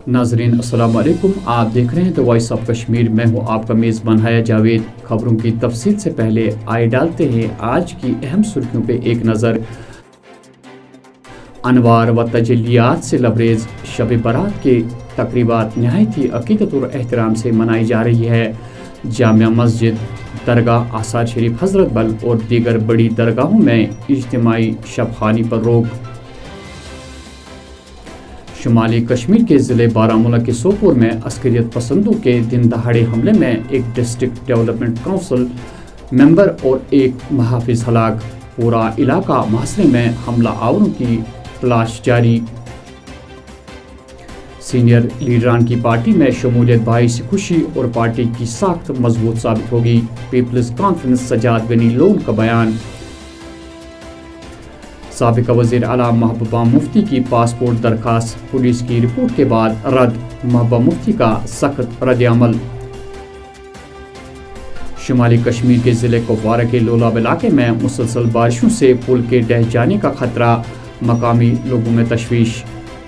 नाजरीन अस्सलाम वालेकुम। आप देख रहे हैं द वॉइस ऑफ कश्मीर। मैं हूं आपका मेज़बान हाया जावेद। खबरों की तफसील से पहले आए डालते हैं आज की अहम सुर्खियों पे एक नज़र। अनवार व तजल्लियात से लबरेज शब बारात के तकरीबात नहायत ही अकीदत और एहतराम से मनाई जा रही है। जामिया मस्जिद, दरगाह आसार शरीफ हजरत बल और दीगर बड़ी दरगाहों में इज्तिमाई शबखानी पर रोक। शुमाली कश्मीर के ज़िले बारामूला के सोपोर में अस्करियत पसंदों के दिन दहाड़े हमले में एक डिस्ट्रिक्ट डेवलपमेंट काउंसिल मेंबर और एक मुहाफिज हलाक। पूरा इलाका मुहासरे में हमला आवरों की तलाश जारी। सीनियर लीडरान की पार्टी में शमूलियत बाइस खुशी और पार्टी की साख्त मजबूत साबित होगी। पीपल्स कॉन्फ्रेंस सजाद गनी लोन का बयान। साबिका वज़ीर आला महबूबा मुफ्ती की पासपोर्ट दरखास्त पुलिस की रिपोर्ट के बाद रद्द। महबूबा मुफ्ती का सख्त रद्द-ए-अमल। शुमाली कश्मीर के ज़िले कुपवारा के लोलाब इलाके में मुसलसल बारिशों से पुल के ढह जाने का खतरा, मकामी लोगों में तशवीश।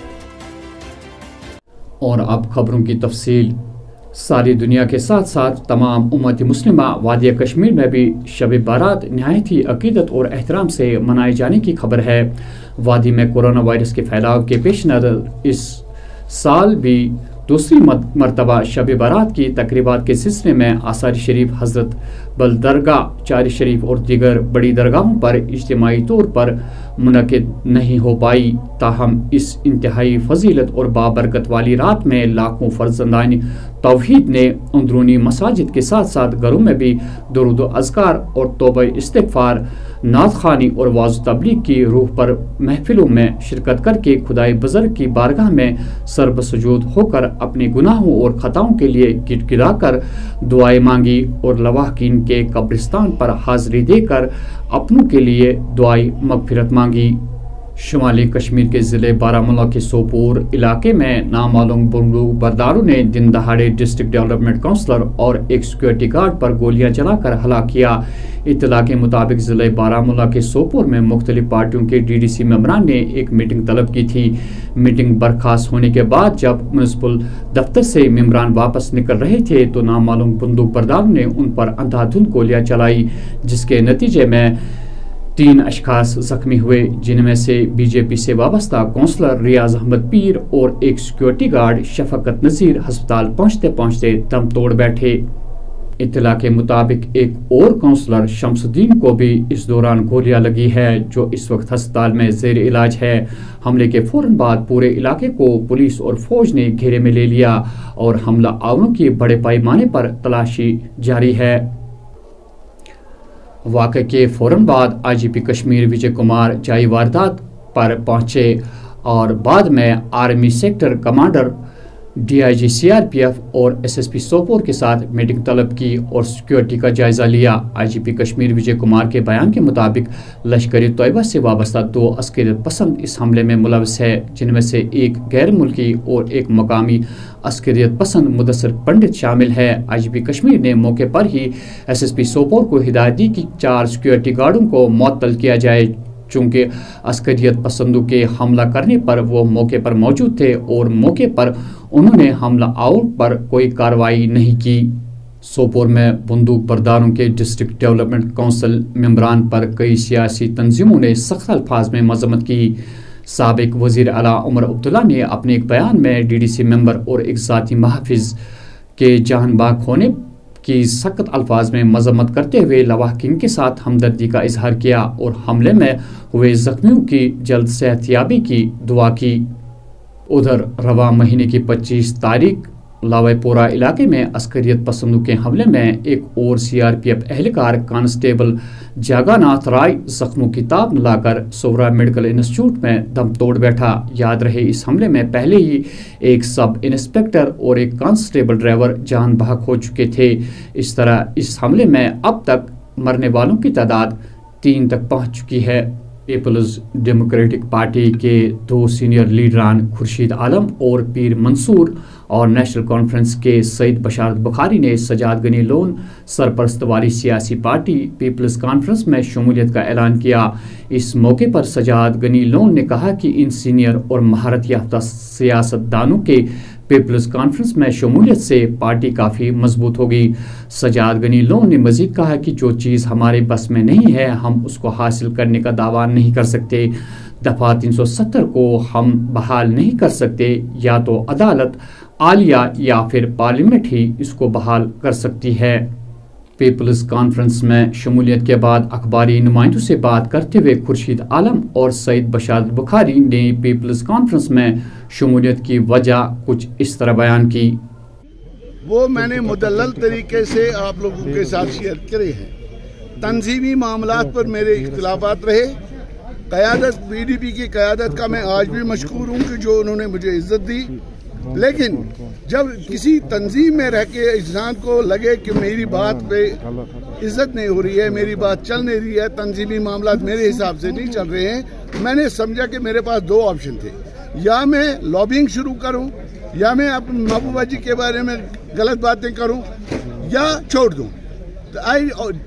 और अब खबरों की तफसील। सारी दुनिया के साथ साथ तमाम उम्मत मुस्लिमा वादिया कश्मीर में भी शब बारात नहायत ही अकीदत और एहतराम से मनाए जाने की खबर है। वादी में कोरोना वायरस के फैलाव के पेश नज़र इस साल भी दूसरी मरतबा शब बारात की तकरीबात के सिलसिले में आसार शरीफ हजरत बल दरगाह, चार शरीफ और दीगर बड़ी दरगाहों पर इज्तिमाई तौर पर मुनक़िद नहीं हो पाई। ताहम इस इंतहाई फजीलत और बाबरकत वाली रात में लाखों फर्जंदान तौहीद ने अंदरूनी मसाजिद के साथ साथ घरों में भी दुरूद अज़कार और तौबा इस्तिग़फ़ार, नात ख़ानी और वाज़ तबलीग की रूह पर महफिलों में शिरकत करके खुदाई बुज़र्ग की बारगाह में सरबसजूद होकर अपने गुनाहों और ख़ताओं के लिए गिड़गिड़ा कर दुआएं मांगी और लवाहकीन के कब्रिस्तान पर हाज़री देकर अपनों के लिए दुआई मग़फ़िरत मांगी। शुमाली कश्मीर के ज़िले बारामूला के सोपोर इलाके में नामालूम बंदूक बरदारों ने दिन दहाड़े डिस्ट्रिक्ट डेवलपमेंट काउंसलर और एक सिक्योरिटी गार्ड पर गोलियां चलाकर हलाक किया। इत्तला के मुताबिक ज़िले बारामूला के सोपोर में मुख्तलिफ पार्टियों के DDC मेंबरान ने एक मीटिंग तलब की थी। मीटिंग बर्खास्त होने के बाद जब म्युनिसिपल दफ्तर से मेंबरान वापस निकल रहे थे तो नामालूम बंदूक बरदारों ने उन पर अंधाधुंध गोलियां चलाई, जिसके नतीजे में 3 अशखास जख्मी हुए, जिनमें से BJP से वाबस्ता काउंसलर रियाज अहमद पीर और एक सिक्योरिटी गार्ड शफकत नज़ीर अस्पताल पहुंचते पहुंचते दम तोड़ बैठे। इत्तला के मुताबिक एक और काउंसलर शमसुद्दीन को भी इस दौरान गोलियां लगी है, जो इस वक्त अस्पताल में ज़ेर इलाज है। हमले के फौरन बाद पूरे इलाके को पुलिस और फौज ने घेरे में ले लिया और हमला आवरों की बड़े पैमाने पर तलाशी जारी है। वाक़े के फौरन बाद IGP कश्मीर विजय कुमार जाई वारदात पर पहुंचे और बाद में army sector commander DIG CRPF और SSP सोपोर के साथ मीटिंग तलब की और सिक्योरिटी का जायजा लिया। IGP कश्मीर विजय कुमार के बयान के मुताबिक लश्कर तैयबा से वाबस्ता 2 अस्करियत पसंद इस हमले में मुलव्वस है, जिनमें से एक गैर मुल्की और एक मकामी अस्करियत पसंद मुदस्सर पंडित शामिल है। IGP कश्मीर ने मौके पर ही SSP सोपोर को हिदायत दी कि 4 सिक्योरिटी गार्डों को मुअत्तल किया जाए, चूँकि अस्करियत पसंदों के हमला करने पर वो मौके पर मौजूद थे और मौके पर उन्होंने हमला आवर पर कोई कार्रवाई नहीं की। सोपोर में बंदूक बरदारों के डिस्ट्रिक्ट डेवलपमेंट काउंसिल मेंबरान पर कई सियासी तंजीमों ने सख्त अल्फाज में मजम्मत की। साबिक वज़ीर आला उमर अब्दुल्ला ने अपने एक बयान में DDC मेंबर और एक ज़ाती महफिज के जान बाग होने की सख्त अल्फाज में मजम्मत करते हुए लवाहकीन के साथ हमदर्दी का इजहार किया और हमले में हुए जख्मियों की जल्द सेहतयाबी की दुआ की। उधर रवा महीने की 25 तारीख लावेपोरा इलाके में अस्करियत पसंदों के हमले में एक और CRPF एहलकार कांस्टेबल जागानाथ राय जख्मों की ताब न लाकर सोवरा मेडिकल इंस्टीट्यूट में दम तोड़ बैठा। याद रहे इस हमले में पहले ही एक सब इंस्पेक्टर और एक कांस्टेबल ड्राइवर जान बहक हो चुके थे। इस तरह इस हमले में अब तक मरने वालों की तादाद 3 तक पहुंच चुकी है। पीपल्स डेमोक्रेटिक पार्टी के 2 सीनियर लीडरान खुर्शीद आलम और पीर मंसूर और नेशनल कॉन्फ्रेंस के सईद बशारत बुखारी ने सजाद गनी लोन सरपरस्त वाली सियासी पार्टी पीपल्स कॉन्फ्रेंस में शमूलियत का ऐलान किया। इस मौके पर सजाद गनी लोन ने कहा कि इन सीनियर और महारत याफ्ता सियासतदानों के پیپلز کانفرنس میں شمولیت سے پارٹی کافی مضبوط ہوگی۔ سجاد غنی لون نے مزید کہا کہ جو چیز ہمارے بس میں نہیں ہے ہم اس کو حاصل کرنے کا دعویٰ نہیں کر سکتے۔ دفعہ 370 کو ہم بحال نہیں کر سکتے، یا تو عدالت عالیہ یا پھر پارلیمنٹ ہی اس کو بحال کر سکتی ہے۔ پیپلز کانفرنس میں شمولیت کے بعد اخباری نمائندوں سے بات کرتے ہوئے خورشید عالم اور سعید بشارت بخاری نے پیپلز کانفرنس میں شمولیت کی وجہ کچھ اس طرح بیان کی۔ وہ میں نے مدلل طریقے سے آپ لوگوں کے ساتھ شیئر کرے ہیں۔ تنظیمی معاملات پر میرے اختلافات رہے۔ قیادت پی ڈی پی کی قیادت کا میں آج بھی مشکور ہوں کہ جو انہوں نے مجھے عزت دی، لیکن جب کسی تنظیم میں رہ کے انسان کو لگے کہ میری بات پہ عزت نہیں ہو رہی ہے، میری بات چل نہیں رہی ہے، تنظیمی معاملات میرے حساب سے نہیں چل رہے ہیں، میں نے سمجھا کہ میرے پاس دو آپشن تھے، یا میں لابنگ شروع کروں، یا میں اپنے محبوبہ جی کے بارے میں غلط باتیں کروں، یا چھوڑ دوں۔ آئی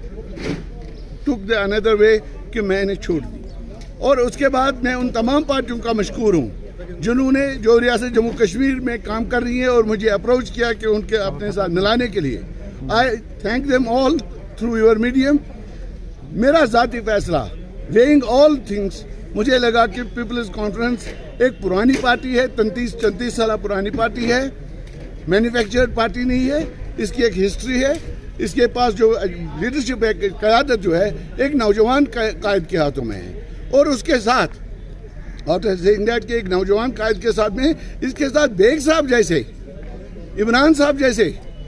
ٹک دی اندر وے کہ میں نے چھوڑ دی۔ اور اس کے بعد میں ان تمام پارٹیوں کا مشکور ہوں جنہوں نے جو ریاست جموں کشمیر میں کام کر رہی ہیں اور مجھے اپروچ کیا کہ ان کے اپنے ساتھ ملانے کے لیے۔ I thank them all through your medium. میرا ذاتی فیصلہ ویئنگ آل تھنگس، مجھے لگا کہ پیپلز کانفرنس ایک پرانی پارٹی ہے، 33 سالہ پرانی پارٹی ہے، مینوفیکچرڈ پارٹی نہیں ہے، اس کی ایک ہسٹری ہے، اس کے پاس جو لیڈرشپ ہے، قیادت جو ہے ایک نوجوان قائد کے ہاتھوں میں ہے، اور اس کے ساتھ کے ایک نوجوان قائد کے ساتھ میں اس کے ساتھ بیگ صاحب جیسے، عمران صاحب جیسے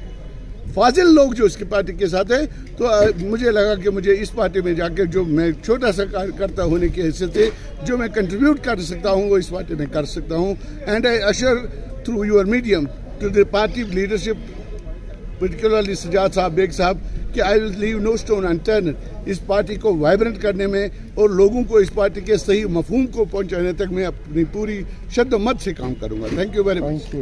فاضل لوگ جو اس کی پارٹی کے ساتھ ہیں، تو مجھے لگا کہ مجھے اس پارٹی میں جا کے جو میں چھوٹا سا کرتا ہونے کی حیثیت سے جو میں کنٹریبیوٹ کر سکتا ہوں وہ اس پارٹی میں کر سکتا ہوں۔ And I assure through your medium to the party leadership particularly Sajjad صاحب، بیگ صاحب، کہ I will leave no stone unturned اس پارٹی کو وائبرنٹ کرنے میں اور لوگوں کو اس پارٹی کے صحیح مفہوم کو پہنچانے تک میں اپنی پوری شد و مت سے کام کروں گا۔ Thank you very much.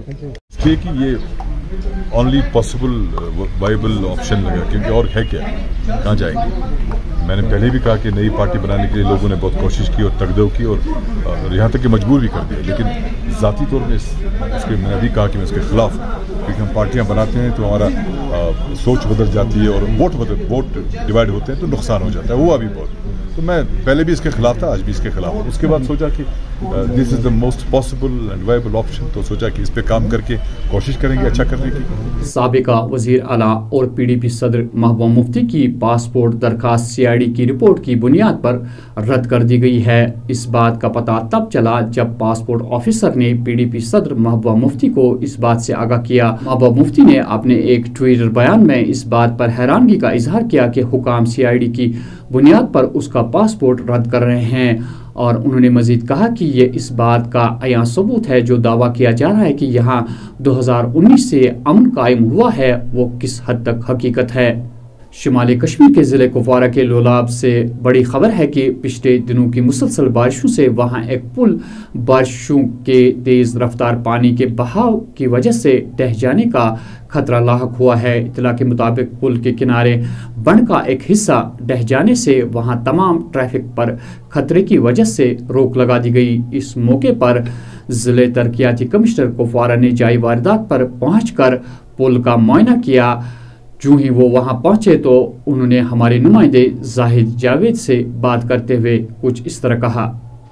یہ اونلی پاسبل وائبل آپشن لگا، کیونکہ اور ہے کیا، کہاں جائیں گے۔ میں نے پہلے بھی کہا کہ نئی پارٹی بنانے کے لیے لوگوں نے بہت کوشش کی اور تقدو کی اور یہاں تک کہ مجبور بھی کر دیا، لیکن ذاتی طور پہ اس کے میں نے ابھی کہا کہ میں اس کے خلاف ہوں، کیونکہ ہم پارٹیاں بناتے ہیں تو ہمارا سوچ بدل جاتی ہے اور ووٹ ڈیوائڈ ہوتے ہیں تو نقصان ہو جاتا ہے، ہوا بھی بہت۔ تو میں پہلے بھی اس کے خلاف تھا، آج بھی اس کے خلاف ہوں۔ اس کے بعد سوچا کہ this is the most possible and viable option, تو سوچا کہ اس پہ کام کر کے کوشش کریں گے اچھا کرنے کی۔ سابقہ وزیر اعلیٰ اور پی ڈی پی صدر محبوبہ مفتی کی پاسپورٹ درخواست سی آئی ڈی کی رپورٹ کی بنیاد پر رد کر دی گئی ہے۔ اس بات کا پتہ تب چلا جب پاسپورٹ آفیسر نے پی ڈی پی صدر محبوبہ مفتی کو اس بات سے آگاہ کیا۔ محبوبہ مفتی نے اپنے ایک ٹویٹر بیان میں اس بات پر حیرانگی کا اظہار کیا کہ حکام سی آئی ڈی کی بنیاد پر اس کا پاسپورٹ رد کر رہے ہیں، اور انہوں نے مزید کہا کہ یہ اس بات کا عیاں ثبوت ہے جو دعویٰ کیا جا رہا ہے کہ یہاں 2019 سے امن قائم ہوا ہے وہ کس حد تک حقیقت ہے۔ شمالی کشمیر کے ضلع کپوارہ کے لولاب سے بڑی خبر ہے کہ پچھلے دنوں کی مسلسل بارشوں سے وہاں ایک پل بارشوں کے تیز رفتار پانی کے بہاؤ کی وجہ سے ڈہ جانے کا خطرہ لاحق ہوا ہے۔ اطلاع کے مطابق پل کے کنارے بند کا ایک حصہ ڈہ جانے سے وہاں تمام ٹریفک پر خطرے کی وجہ سے روک لگا دی گئی۔ اس موقع پر ضلع ترقیاتی کمشنر کپوارہ نے جائے واردات پر پہنچ کر پل کا معائنہ کیا۔ جو ہی وہ وہاں پہنچے تو انہوں نے ہمارے نمائندے زاہد جاوید سے بات کرتے ہوئے کچھ اس طرح کہا۔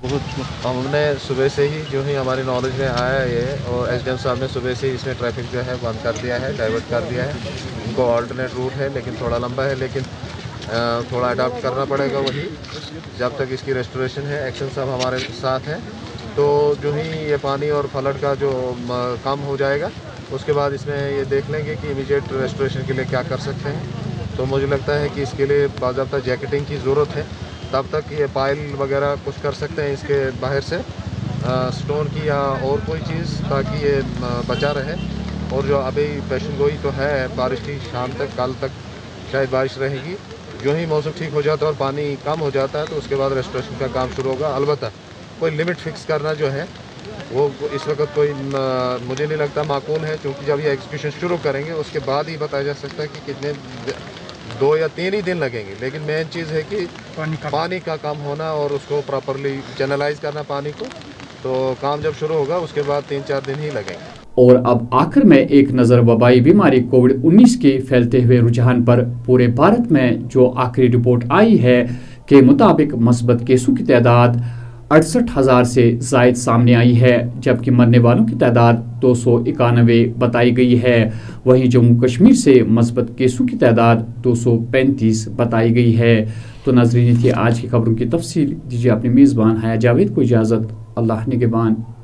ہم نے صبح سے ہی جو ہی ہماری نالج میں آیا یہ، اور ایس ڈی ایم صاحب نے صبح سے ہی اس میں ٹریفک جو ہے بند کر دیا ہے، ڈائیورٹ کر دیا ہے۔ ان کو آلٹرنیٹ روٹ ہے لیکن تھوڑا لمبا ہے، لیکن تھوڑا اڈاپٹ کرنا پڑے گا وہی جب تک اس کی ریسٹوریشن ہے۔ ایکشن صاحب ہمارے ساتھ ہیں، تو جو ہی یہ پانی اور فلڈ کا جو کم ہو جائے گا اس کے بعد اس میں یہ دیکھ لیں گے کہ امیڈیٹ ریسٹوریشن کے لیے کیا کر سکتے ہیں۔ تو مجھے لگتا ہے کہ اس کے لیے باضابطہ جیکٹنگ کی ضرورت ہے، تب تک یہ پائل وغیرہ کچھ کر سکتے ہیں اس کے باہر سے سٹون کی یا اور کوئی چیز، تاکہ یہ بچا رہے۔ اور جو ابھی پیشن گوئی تو ہے بارش کی، شام تک کل تک شاید بارش رہے گی۔ جو ہی موسم ٹھیک ہو جاتا ہے اور پانی کم ہو جاتا ہے تو اس کے بعد ریسٹوریشن کا کام شروع ہوگا۔ البتہ کوئی لمٹ فکس کرنا جو ہے وہ اس وقت کوئی مجھے نہیں لگتا معقول ہے، کیونکہ جب یہ ایگزیکیوشن شروع کریں گے اس کے بعد ہی بتایا جا سکتا ہے کہ کتنے 2 یا 3 ہی دن لگیں گے۔ لیکن مین چیز ہے کہ پانی کا کم ہونا اور اس کو پراپرلی چینلائز کرنا پانی کو، تو کام جب شروع ہوگا اس کے بعد 3-4 دن ہی لگیں گے۔ اور اب آخر میں ایک نظر وبائی بیماری کووڈ-19 کے پھیلتے ہوئے رجحان پر. پورے بھارت میں جو آخری رپورٹ آئی ہے کے مطابق مثبت کیسوں کی تعداد 68,000 سے زائد سامنے آئی ہے، جبکہ مرنے والوں کی تعداد 291 بتائی گئی ہے. وہیں جموں کشمیر سے مثبت کیسوں کی تعداد 235 بتائی گئی ہے. تو ناظرین، تھی آج کی خبروں کی تفصیل. دیجیے اپنے میزبان حیا جاوید کو اجازت. اللہ نگہبان.